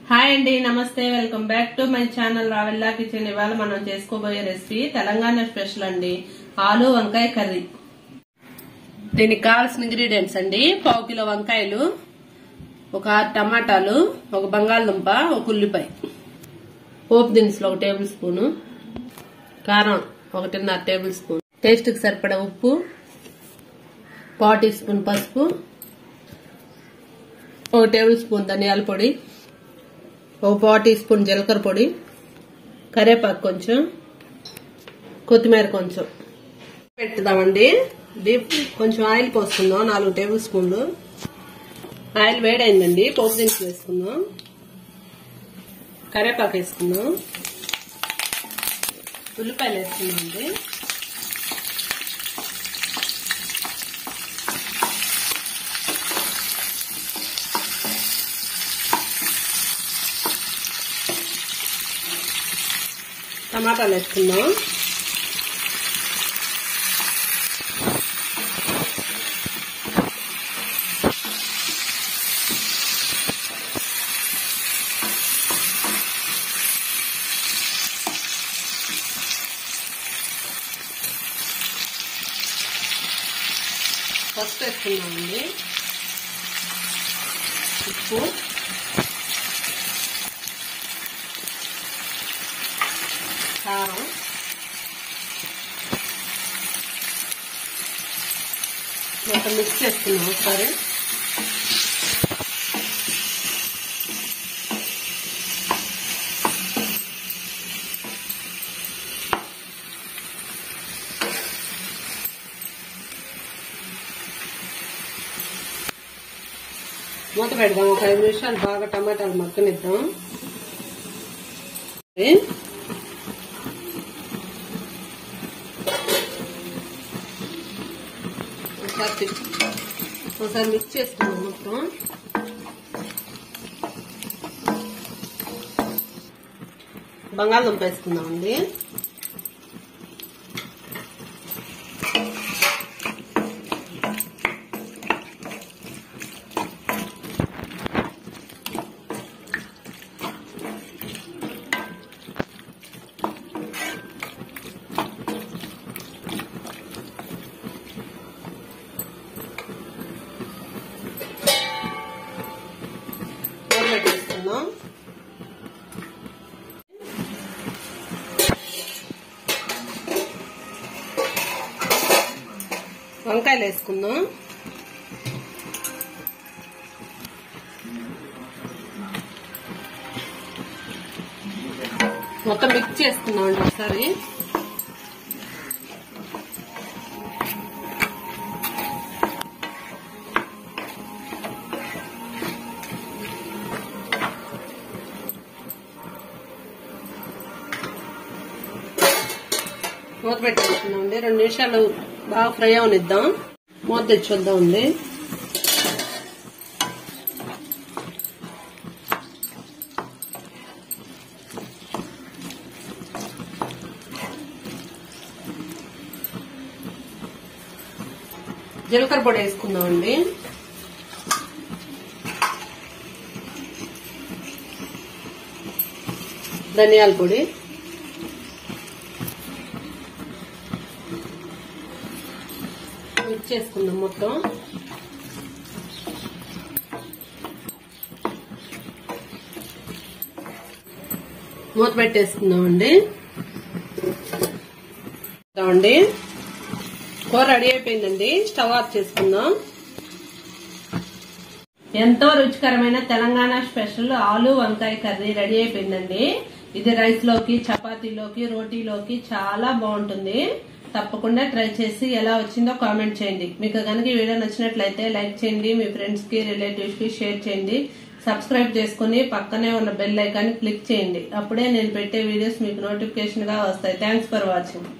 Hi అండి, నమస్తే. Welcome back to my channel Ravella Kitchen. ఇవాళ మనం చేసుకోబోయే రెసిపీ తెలంగాణ స్పెషల్ అండి, ఆలు వంకాయ కర్రీ. దీనికి కావాల్సిన ఇంగ్రీడియంట్స్ అండి: 1/2 కిలో వంకాయలు, ఒక 6 టమాటాలు, ఒక బంగాళదుంప, ఒక ఉల్లిపాయ, పోపు దినుసులు 1 టేబుల్ స్పూన్, కారం 1.5 టేబుల్ స్పూన్, టేస్ట్ కి సరిపడా ఉప్పు, 1/4 టీ స్పూన్ పసుపు, 1 టేబుల్ స్పూన్ ధనియాల పొడి, 1/4 టీ స్పూన్ జీలకర్ర పొడి, కరివేపాకు కొంచెం, కొత్తిమీర కొంచెం పెట్టుదామండి. డీప్ కొంచెం ఆయిల్ పోసుకుందాం, 4 టేబుల్ స్పూన్లు. ఆయిల్ వేడైందండి, పోపు దినుసులు వేసుకుందాం, కరివేపాకు వేసుకుందాం, ఉల్లిపాయలు వేసుకుందాం అండి. టమాటాలు వేసుకుందాం. పసుపు వేసుకుందామండి, ఉప్పు, కారం, మొత్తం మిక్స్ చేసుకున్నాం ఒకసారి. మూత పెడదాం, ఒక 5 నిమిషాలు బాగా టమాటాలు మగ్గనిద్దాం. ఒకసారి మిక్స్ చేసుకుందాం మొత్తం. బంగాళదుంప వేసుకుందామండి. వేసుకుందాం. వంకాయలు వేసుకుందాం. మొత్తం మిక్స్ చేసుకుందాం అండి ఒకసారి. మూత పెట్టేసుకుందాం అండి, 2 నిమిషాలు బాగా ఫ్రై అవనిద్దాం. మూత తెచ్చుద్దాం అండి. జీలకర్ర పొడి వేసుకుందాం అండి. ధనియాల పొడి, మిక్స్ చేసుకుందాం మొత్తం. మూత పెట్టేసుకుందామండి. కూర రెడీ అయిపోయిందండి, స్టవ్ ఆఫ్ చేసుకుందాం. ఎంతో రుచికరమైన తెలంగాణ స్పెషల్ ఆలు వంకాయ కర్రీ రెడీ అయిపోయిందండి. ఇది రైస్ లోకి, చపాతీలోకి, రోటీలోకి చాలా బాగుంటుంది. తప్పకుండా ట్రై చేసి ఎలా వచ్చిందో కామెంట్ చేయండి. మీకు కనుక ఈ వీడియో నచ్చినట్లయితే లైక్ చేయండి, మీ ఫ్రెండ్స్ కి, రిలేటివ్స్ కి షేర్ చేయండి. సబ్స్క్రైబ్ చేసుకుని పక్కనే ఉన్న బెల్ ఐకాన్ క్లిక్ చేయండి. అప్పుడే నేను పెట్టే వీడియోస్ మీకు నోటిఫికేషన్ గా వస్తాయి. Thanks for watching.